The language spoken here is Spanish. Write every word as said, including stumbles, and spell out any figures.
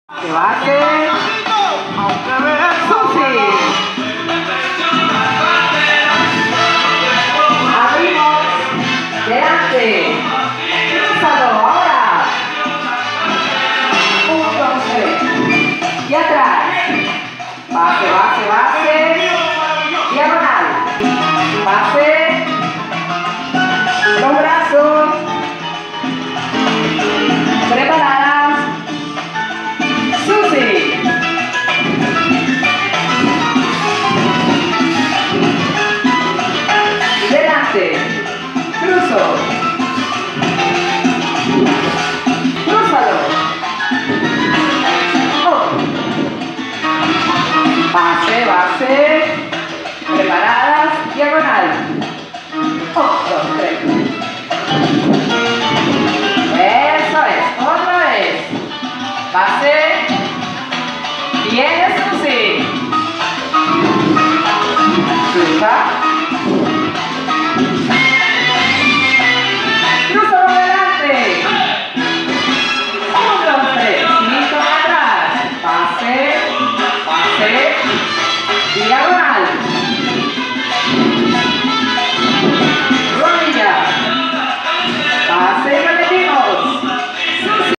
Que va a ser Susi. Abrimos. Delante. Cruzado. Ahora. Un, dos, tres. Y atrás. Base, base, base. Diagonal. Base. Los brazos. Preparadas. Susi. Delante. Cruzo. Cruzado. Oh. Base, base. Preparadas. Diagonal. Un, dos, tres. Eso es. Otra vez. Base. Viene Susi. Cruza.